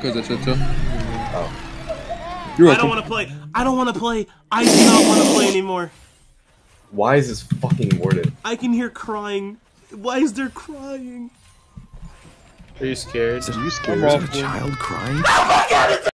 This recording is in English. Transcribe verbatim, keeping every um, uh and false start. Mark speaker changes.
Speaker 1: Because I said so.
Speaker 2: Oh.
Speaker 1: You're
Speaker 3: I
Speaker 1: welcome.
Speaker 3: don't want to play. I don't want to play. I do not want to play anymore.
Speaker 2: Why is this fucking worded?
Speaker 3: I can hear crying. Why is there crying?
Speaker 4: Are you scared?
Speaker 5: Are you scared?
Speaker 1: I'm
Speaker 5: Is there a
Speaker 1: awful.
Speaker 5: child crying?